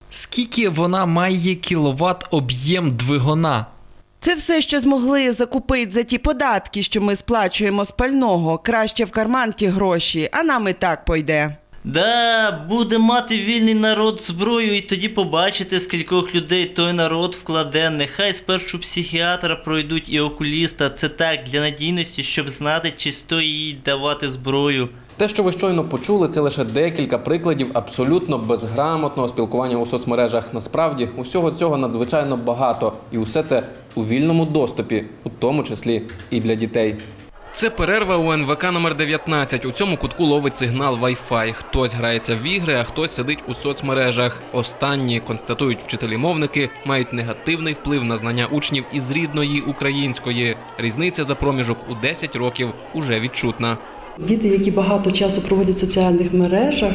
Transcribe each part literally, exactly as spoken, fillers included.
Скільки вона має кіловат об'єм двигуна? Це все, що змогли закупити за ті податки, що ми сплачуємо з пального. Краще в карман ті гроші, а нам і так пойде. Да, буде мати вільний народ зброю, і тоді побачите, скількох людей той народ вкладе. Нехай спершу психіатра пройдуть і окуліста. Це так, для надійності, щоб знати, чи стоїть їй давати зброю. Те, що ви щойно почули, це лише декілька прикладів абсолютно безграмотного спілкування у соцмережах. Насправді, усього цього надзвичайно багато. І усе це у вільному доступі, у тому числі і для дітей. Це перерва у ен ве ка номер дев'ятнадцять. У цьому кутку ловить сигнал Wi-Fi. Хтось грається в ігри, а хтось сидить у соцмережах. Останні, констатують вчителі-мовники, мають негативний вплив на знання учнів із рідної української. Різниця за проміжок у десять років уже відчутна. Діти, які багато часу проводять в соціальних мережах,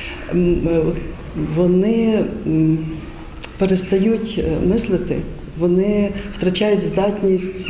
вони перестають мислити, вони втрачають здатність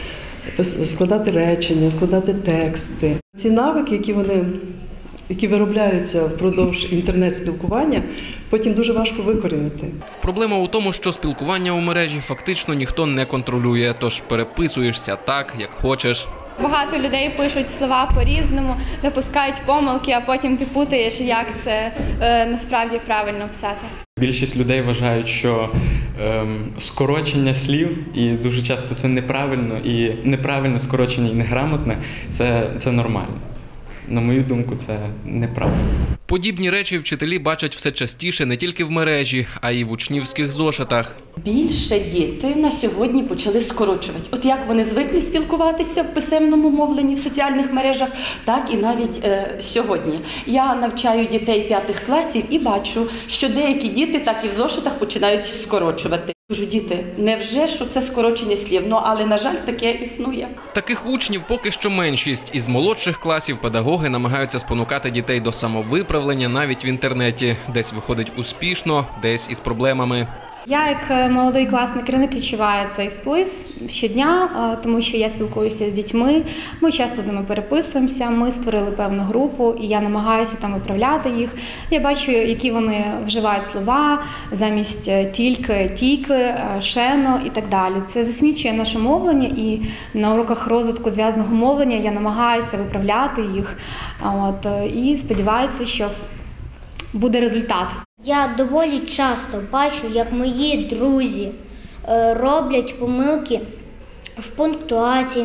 складати речення, складати тексти. Ці навики, які вони, які виробляються впродовж інтернет-спілкування, потім дуже важко викорінити. Проблема у тому, що спілкування у мережі фактично ніхто не контролює, тож переписуєшся так, як хочеш. Багато людей пишуть слова по-різному, допускають помилки, а потім ти путаєш, як це е, насправді правильно писати. Більшість людей вважають, що е, скорочення слів, і дуже часто це неправильно, і неправильне скорочення і неграмотне – це, це нормально. На мою думку, це неправильно. Подібні речі вчителі бачать все частіше не тільки в мережі, а й в учнівських зошитах. Більше діти на сьогодні почали скорочувати. От як вони звикли спілкуватися в писемному мовленні, в соціальних мережах, так і навіть е, сьогодні. Я навчаю дітей п'ятих класів і бачу, що деякі діти так і в зошитах починають скорочувати. Кажу, діти, невже що це скорочення слів? Ну, але, на жаль, таке існує. Таких учнів поки що меншість. Із молодших класів педагоги намагаються спонукати дітей до самовиправлення навіть в інтернеті. Десь виходить успішно, десь із проблемами. Я, як молодий класний керівник, відчуваю цей вплив щодня, тому що я спілкуюся з дітьми, ми часто з ними переписуємося, ми створили певну групу, і я намагаюся там виправляти їх. Я бачу, які вони вживають слова замість тільки, тільки, шено і так далі. Це засмічує наше мовлення, і на уроках розвитку зв'язаного мовлення я намагаюся виправляти їх. От, і сподіваюся, що буде результат. Я доволі часто бачу, як мої друзі роблять помилки в пунктуації,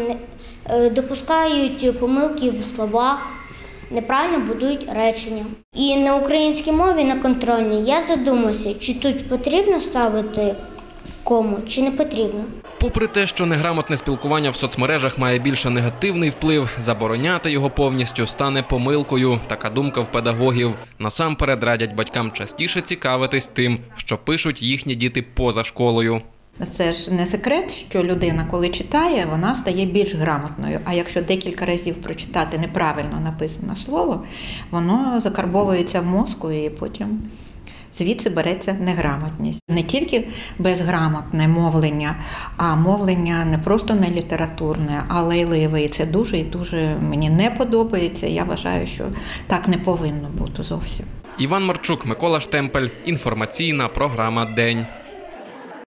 допускають помилки в словах, неправильно будують речення. І на українській мові, на контрольній, я задумався, чи тут потрібно ставити кому, чи не потрібно. Попри те, що неграмотне спілкування в соцмережах має більше негативний вплив, забороняти його повністю стане помилкою. Така думка в педагогів. Насамперед радять батькам частіше цікавитись тим, що пишуть їхні діти поза школою. Це ж не секрет, що людина, коли читає, вона стає більш грамотною. А якщо декілька разів прочитати неправильно написане слово, воно закарбовується в мозку і потім звідси береться неграмотність. Не тільки безграмотне мовлення, а мовлення не просто не літературне, а лайливе. І це дуже і дуже мені не подобається. Я вважаю, що так не повинно бути зовсім. Іван Марчук, Микола Штемпель. Інформаційна програма «День».